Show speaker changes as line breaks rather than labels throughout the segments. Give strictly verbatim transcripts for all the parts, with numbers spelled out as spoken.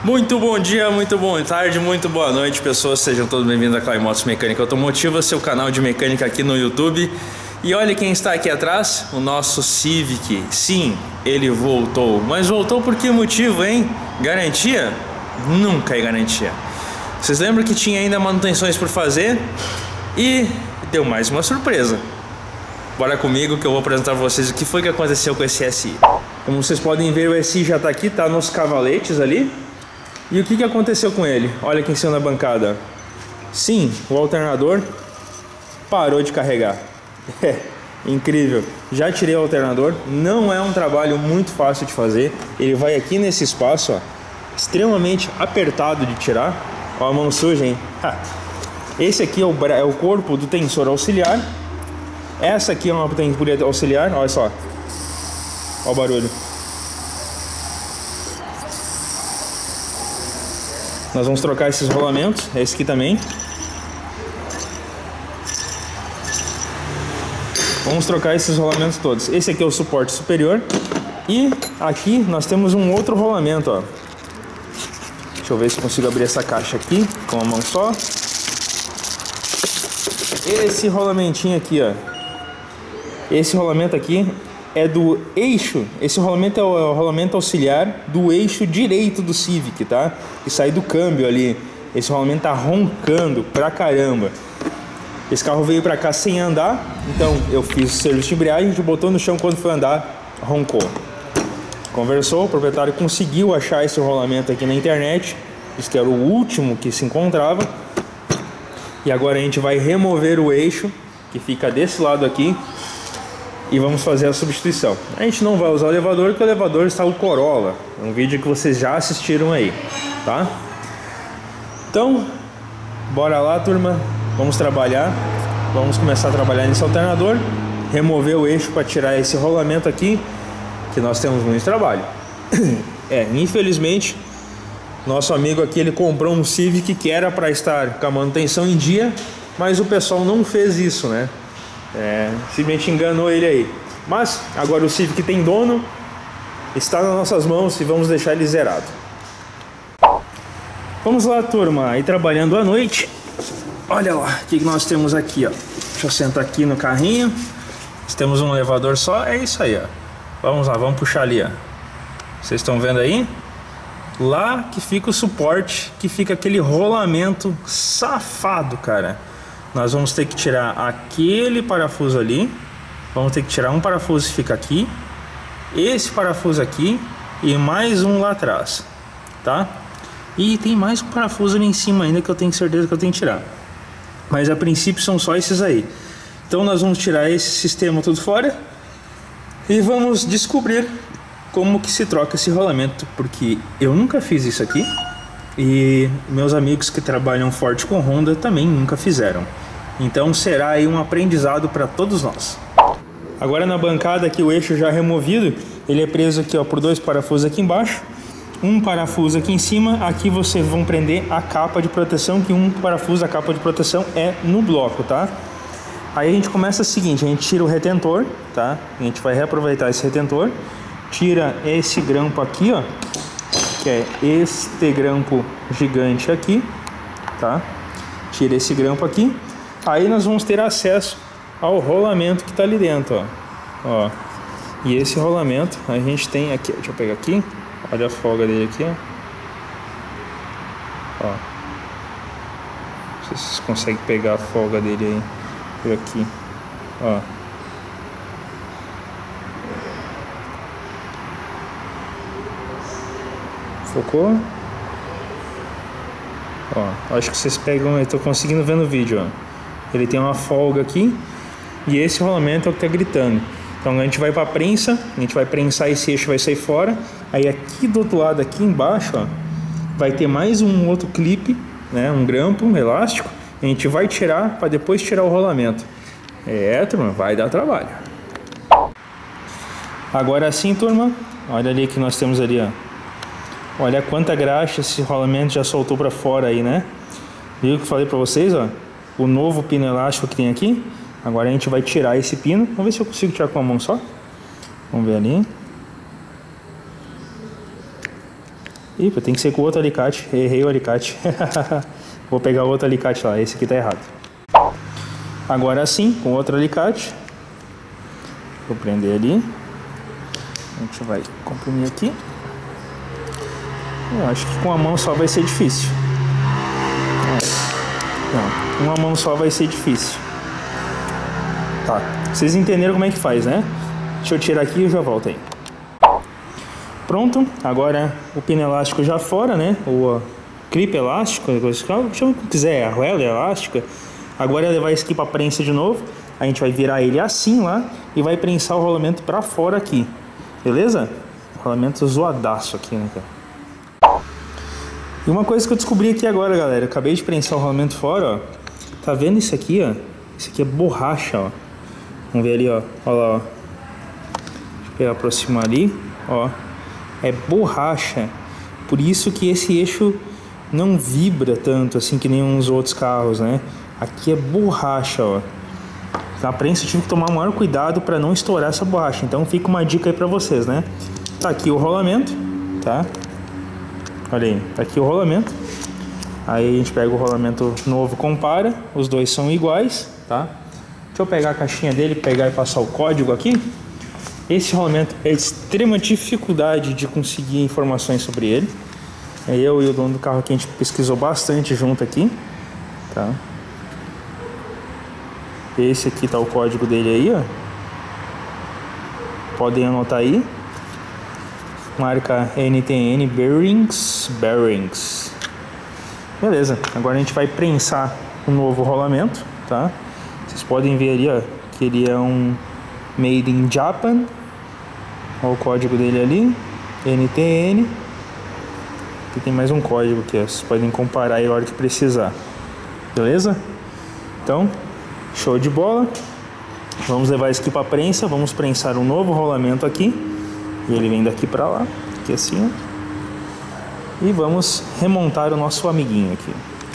Muito bom dia, muito boa tarde, muito boa noite, pessoas. Sejam todos bem-vindos a Clay Motos Mecânica Automotiva, seu canal de mecânica aqui no YouTube. E olha quem está aqui atrás, o nosso Civic. Sim, ele voltou. Mas voltou por que motivo, hein? Garantia? Nunca é garantia. Vocês lembram que tinha ainda manutenções por fazer? E deu mais uma surpresa. Bora comigo que eu vou apresentar para vocês o que foi que aconteceu com esse S I. Como vocês podem ver, o S I já está aqui, tá nos cavaletes ali. E o que que aconteceu com ele? Olha quem saiu na bancada. Sim, o alternador parou de carregar. É, incrível. Já tirei o alternador. Não é um trabalho muito fácil de fazer. Ele vai aqui nesse espaço, ó, extremamente apertado de tirar. Ó a mão suja, hein? Esse aqui é o, é o corpo do tensor auxiliar. Essa aqui é uma tensura auxiliar. Olha só. Olha o barulho. Nós vamos trocar esses rolamentos. Esse aqui também. Vamos trocar esses rolamentos todos. Esse aqui é o suporte superior. E aqui nós temos um outro rolamento, ó. Deixa eu ver se consigo abrir essa caixa aqui com a mão só. Esse rolamentinho aqui, ó. Esse rolamento aqui é do eixo. Esse rolamento é o rolamento auxiliar do eixo direito do Civic, tá? Que sai do câmbio ali. Esse rolamento tá roncando pra caramba. Esse carro veio pra cá sem andar, então eu fiz o serviço de embreagem, a gente botou no chão, quando foi andar, roncou. Conversou, o proprietário conseguiu achar esse rolamento aqui na internet, disse que era o último que se encontrava. E agora a gente vai remover o eixo, que fica desse lado aqui, e vamos fazer a substituição. A gente não vai usar o elevador, porque o elevador está o Corolla. É um vídeo que vocês já assistiram aí, tá? Então, bora lá, turma. Vamos trabalhar. Vamos começar a trabalhar nesse alternador. Remover o eixo para tirar esse rolamento aqui, que nós temos muito trabalho. É, infelizmente, nosso amigo aqui, ele comprou um Civic que era para estar com a manutenção em dia, mas o pessoal não fez isso, né? É, simplesmente enganou ele aí. Mas agora o Civic tem dono, está nas nossas mãos e vamos deixar ele zerado. Vamos lá, turma, aí trabalhando à noite. Olha lá, o que nós temos aqui, ó. Deixa eu sentar aqui no carrinho. Nós temos um elevador só, é isso aí, ó. Vamos lá, vamos puxar ali, ó. Vocês estão vendo aí? Lá que fica o suporte, que fica aquele rolamento safado, cara. Nós vamos ter que tirar aquele parafuso ali. Vamos ter que tirar um parafuso que fica aqui, esse parafuso aqui e mais um lá atrás, tá? E tem mais um parafuso ali em cima ainda que eu tenho certeza que eu tenho que tirar. Mas a princípio são só esses aí. Então nós vamos tirar esse sistema tudo fora e vamos descobrir como que se troca esse rolamento, porque eu nunca fiz isso aqui e meus amigos que trabalham forte com Honda também nunca fizeram. Então será aí um aprendizado para todos nós. Agora na bancada aqui, o eixo já removido, ele é preso aqui, ó, por dois parafusos aqui embaixo, um parafuso aqui em cima. Aqui vocês vão prender a capa de proteção, que um parafuso da capa de proteção é no bloco, tá? Aí a gente começa o seguinte, a gente tira o retentor, tá? A gente vai reaproveitar esse retentor, tira esse grampo aqui, ó, que é este grampo gigante aqui, tá? Tira esse grampo aqui. Aí nós vamos ter acesso ao rolamento que está ali dentro, ó. Ó. E esse rolamento a gente tem aqui, deixa eu pegar aqui, olha a folga dele aqui, ó. Ó. Não sei se vocês conseguem pegar a folga dele aí, por aqui, ó. Focou? Ó, acho que vocês pegam, eu tô conseguindo ver no vídeo, ó. Ele tem uma folga aqui e esse rolamento é o que tá gritando. Então a gente vai para a prensa, a gente vai prensar esse eixo, vai sair fora. Aí aqui do outro lado, aqui embaixo, ó, vai ter mais um outro clipe, né, um grampo, um elástico. A gente vai tirar para depois tirar o rolamento. É, turma, vai dar trabalho. Agora sim, turma, olha ali que nós temos ali, ó. Olha quanta graxa esse rolamento já soltou para fora aí, né? Viu o que eu falei para vocês, ó? O novo pino elástico que tem aqui. Agora a gente vai tirar esse pino. Vamos ver se eu consigo tirar com a mão só. Vamos ver ali. Ih, tem que ser com outro alicate. Errei o alicate. Vou pegar outro alicate lá. Esse aqui tá errado. Agora sim, com outro alicate. Vou prender ali. A gente vai comprimir aqui. Eu acho que com a mão só vai ser difícil. Não, com uma mão só vai ser difícil. Tá, vocês entenderam como é que faz, né? Deixa eu tirar aqui e já volto aí. Pronto, agora o pino elástico já fora, né? O clipe elástico, chama como quiser, a arruela elástica. Agora é levar isso aqui para prensa de novo. A gente vai virar ele assim lá e vai prensar o rolamento para fora aqui. Beleza? Rolamento zoadaço aqui, né, cara? E uma coisa que eu descobri aqui agora, galera, eu acabei de prensar o rolamento fora, ó. Tá vendo isso aqui, ó? Isso aqui é borracha, ó. Vamos ver ali, ó. Olha lá, ó. Deixa eu aproximar ali, ó. É borracha. Por isso que esse eixo não vibra tanto assim que nem uns outros carros, né? Aqui é borracha, ó. Na prensa eu tive que tomar o maior cuidado para não estourar essa borracha. Então fica uma dica aí para vocês, né? Tá aqui o rolamento, tá? Olha aí, tá aqui o rolamento. Aí a gente pega o rolamento novo, compara. Os dois são iguais, tá? Deixa eu pegar a caixinha dele, pegar e passar o código aqui. Esse rolamento é de extrema dificuldade de conseguir informações sobre ele. Eu e o dono do carro aqui, a gente pesquisou bastante junto aqui, tá? Esse aqui tá o código dele aí, ó. Podem anotar aí. Marca N T N Bearings, Bearings. Beleza, agora a gente vai prensar o novo rolamento, tá? Vocês podem ver ali, ó, que ele é um Made in Japan. Olha o código dele ali, N T N. Aqui tem mais um código aqui, ó. Vocês podem comparar aí a hora que precisar. Beleza? Então, show de bola. Vamos levar isso aqui para prensa. Vamos prensar um novo rolamento aqui. E ele vem daqui para lá, aqui assim, ó. E vamos remontar o nosso amiguinho aqui.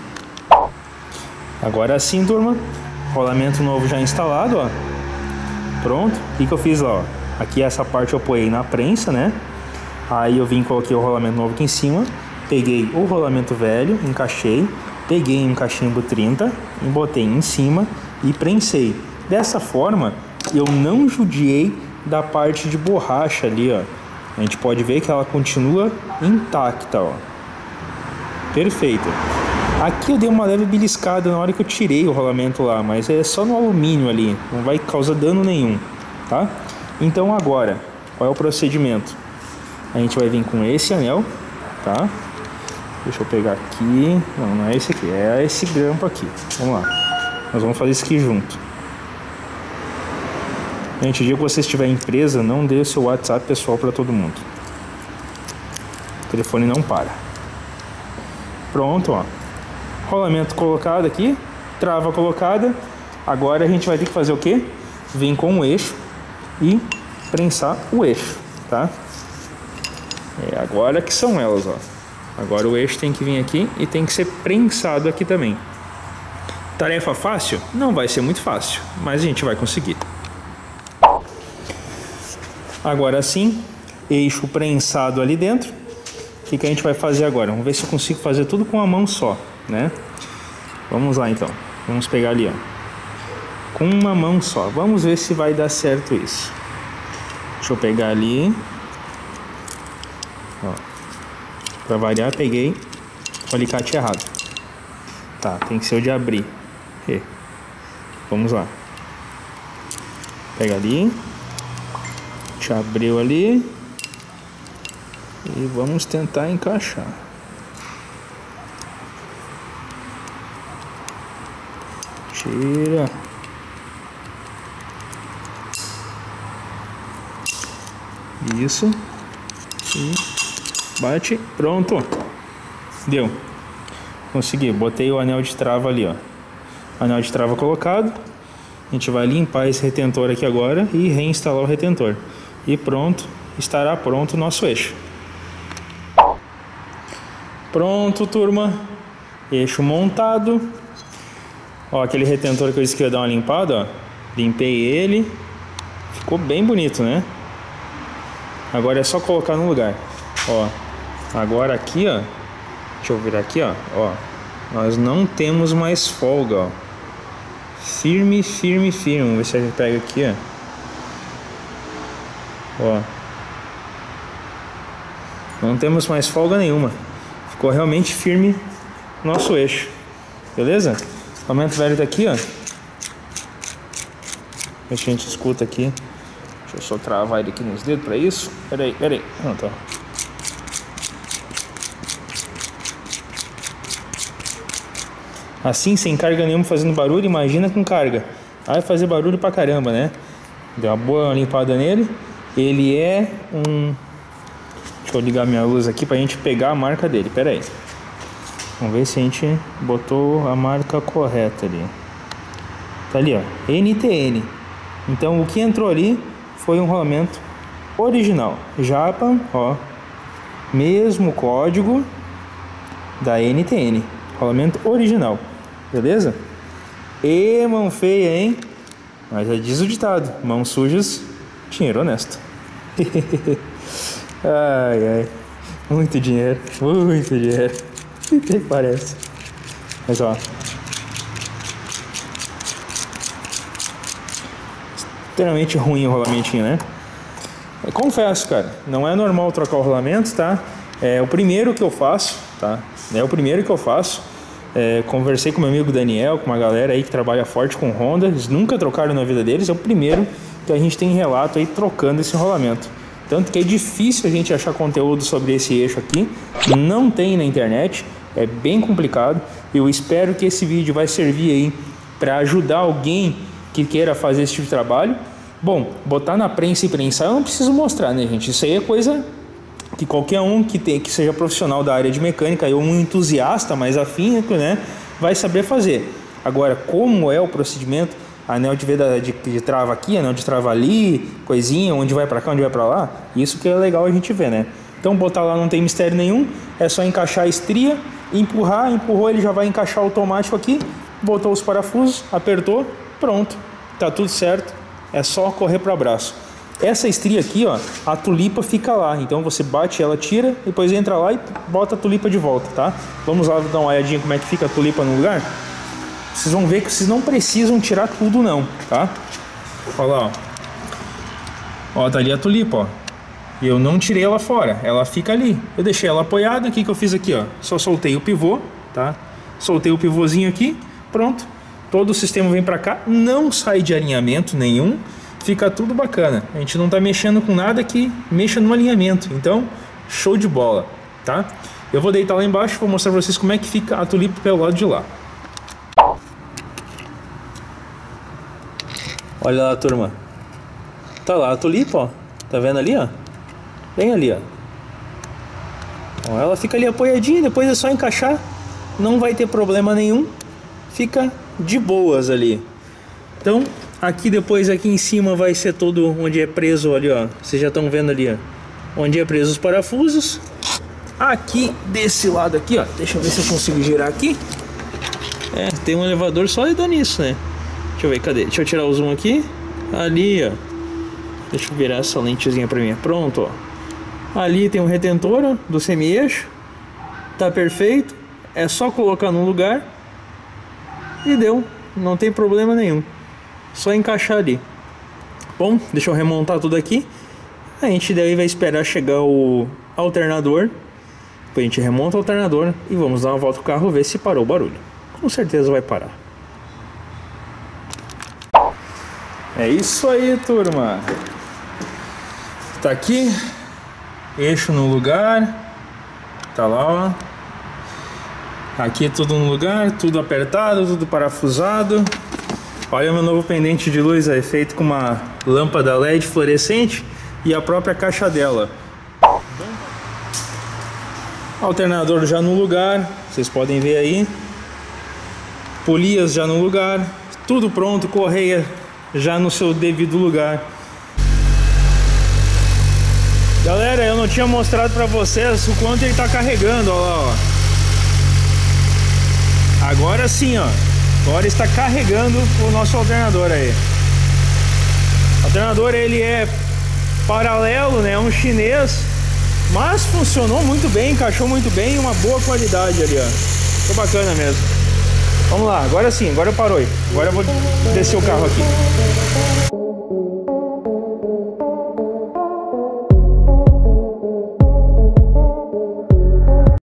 Agora sim, turma. Rolamento novo já instalado, ó. Pronto. O que, que eu fiz lá, ó? Aqui essa parte eu apoiei na prensa, né? Aí eu vim, coloquei o rolamento novo aqui em cima. Peguei o rolamento velho, encaixei. Peguei um cachimbo trinta, botei em cima e prensei. Dessa forma, eu não judiei da parte de borracha ali, ó. A gente pode ver que ela continua intacta, ó. Perfeito. Aqui eu dei uma leve beliscada na hora que eu tirei o rolamento lá, mas é só no alumínio ali, não vai causar dano nenhum, tá? Então agora, qual é o procedimento? A gente vai vir com esse anel, tá? Deixa eu pegar aqui. Não, não é esse aqui, é esse grampo aqui. Vamos lá. Nós vamos fazer isso aqui junto. Gente, o dia que você estiver em empresa, não dê o seu WhatsApp pessoal para todo mundo. O telefone não para. Pronto, ó. Rolamento colocado aqui, trava colocada. Agora a gente vai ter que fazer o quê? Vem com o eixo e prensar o eixo, tá? É agora que são elas, ó. Agora o eixo tem que vir aqui e tem que ser prensado aqui também. Tarefa fácil? Não vai ser muito fácil, mas a gente vai conseguir. Agora sim, eixo prensado ali dentro. O que, que a gente vai fazer agora? Vamos ver se eu consigo fazer tudo com uma mão só, né? Vamos lá então. Vamos pegar ali, ó. Com uma mão só. Vamos ver se vai dar certo isso. Deixa eu pegar ali. Ó. Pra variar, peguei o alicate errado. Tá, tem que ser o de abrir. E. Vamos lá. Pega ali. Já abriu ali. E vamos tentar encaixar. Tira. Isso. E bate. Pronto. Deu. Consegui. Botei o anel de trava ali, ó. Anel de trava colocado. A gente vai limpar esse retentor aqui agora e reinstalar o retentor. E pronto. Estará pronto o nosso eixo. Pronto, turma. Eixo montado. Ó, aquele retentor que eu disse que ia dar uma limpada, ó. Limpei ele. Ficou bem bonito, né? Agora é só colocar no lugar. Ó, Agora aqui, ó, deixa eu virar aqui, ó, ó, nós não temos mais folga, ó. Firme, firme, firme. Vamos ver se a gente pega aqui, ó. Ó. Não temos mais folga nenhuma. Ficou realmente firme nosso eixo. Beleza? O rolamento velho daqui, ó. A gente escuta aqui. Deixa eu só travar ele aqui nos dedos pra isso. Pera aí, pera aí. Não, tá. Assim, sem carga nenhuma, fazendo barulho, imagina com carga. Vai fazer barulho pra caramba, né? Deu uma boa limpada nele. Ele é um... Deixa eu ligar minha luz aqui pra gente pegar a marca dele. Pera aí. Vamos ver se a gente botou a marca correta ali. Tá ali, ó. N T N. Então, o que entrou ali foi um rolamento original. Japan, ó. Mesmo código da N T N. Rolamento original. Beleza? E mão feia, hein? Mas já diz o ditado: mãos sujas, dinheiro honesto. Ai, ai. Muito dinheiro. Muito dinheiro. Até parece. Mas ó. Extremamente ruim o rolamentinho, né? Eu confesso, cara. Não é normal trocar o rolamento, tá? É o primeiro que eu faço, tá? É o primeiro que eu faço. É, conversei com meu amigo Daniel, com uma galera aí que trabalha forte com Honda. Eles nunca trocaram na vida deles. É o primeiro que a gente tem relato aí trocando esse rolamento. Tanto que é difícil a gente achar conteúdo sobre esse eixo aqui. Não tem na internet. É bem complicado. Eu espero que esse vídeo vai servir aí para ajudar alguém que queira fazer esse tipo de trabalho. Bom, botar na prensa e prensar eu não preciso mostrar, né, gente? Isso aí é coisa que qualquer um que, tem, que seja profissional da área de mecânica, ou um entusiasta mais afínico, né, vai saber fazer. Agora, como é o procedimento, anel de, veda, de, de trava aqui, anel de trava ali, coisinha, onde vai para cá, onde vai para lá, isso que é legal a gente ver, né? Então botar lá não tem mistério nenhum, é só encaixar a estria, empurrar, empurrou, ele já vai encaixar automático aqui, botou os parafusos, apertou, pronto, tá tudo certo, é só correr para o abraço. Essa estria aqui, ó, a tulipa fica lá, então você bate ela, tira, depois entra lá e bota a tulipa de volta, tá? Vamos lá dar uma olhadinha como é que fica a tulipa no lugar. Vocês vão ver que vocês não precisam tirar tudo não, tá? Olha lá, ó. Ó, tá ali a tulipa, ó. E eu não tirei ela fora, ela fica ali. Eu deixei ela apoiada, o que que eu fiz aqui, ó? Só soltei o pivô, tá? Soltei o pivôzinho aqui, pronto. Todo o sistema vem pra cá, não sai de alinhamento nenhum. Fica tudo bacana. A gente não tá mexendo com nada que mexa no alinhamento. Então, show de bola, tá? Eu vou deitar lá embaixo, vou mostrar pra vocês como é que fica a tulipa pelo lado de lá. Olha lá, turma. Tá lá a tulipa, ó. Tá vendo ali, ó? Bem ali, ó. Ó, ela fica ali apoiadinha, depois é só encaixar. Não vai ter problema nenhum. Fica de boas ali. Então, aqui depois, aqui em cima vai ser todo onde é preso ali, ó. Vocês já estão vendo ali, ó. Onde é preso os parafusos. Aqui, desse lado aqui, ó. Deixa eu ver se eu consigo girar aqui. É, tem um elevador só e dá nisso, né? Deixa eu ver, cadê? Deixa eu tirar o zoom aqui. Ali, ó. Deixa eu virar essa lentezinha pra mim. Pronto, ó. Ali tem um retentor, ó, do semi-eixo. Tá perfeito. É só colocar no lugar. E deu. Não tem problema nenhum. Só encaixar ali. Bom, deixa eu remontar tudo aqui. A gente daí vai esperar chegar o alternador. Depois a gente remonta o alternador e vamos dar uma volta com o carro, ver se parou o barulho. Com certeza vai parar. É isso aí, turma. Tá aqui. Eixo no lugar. Tá lá, ó. Aqui é tudo no lugar, tudo apertado, tudo parafusado. Olha o meu novo pendente de luz aí, feito com uma lâmpada L E D fluorescente e a própria caixa dela. Alternador já no lugar, vocês podem ver aí. Polias já no lugar, tudo pronto, correia já no seu devido lugar. Galera, eu não tinha mostrado pra vocês o quanto ele tá carregando, ó lá, ó. Agora sim, ó. Agora está carregando o nosso alternador aí. O alternador ele é paralelo, né? Um chinês. Mas funcionou muito bem, encaixou muito bem e uma boa qualidade ali, ó. Ficou bacana mesmo. Vamos lá, agora sim, agora parou aí. Agora eu vou descer o carro aqui.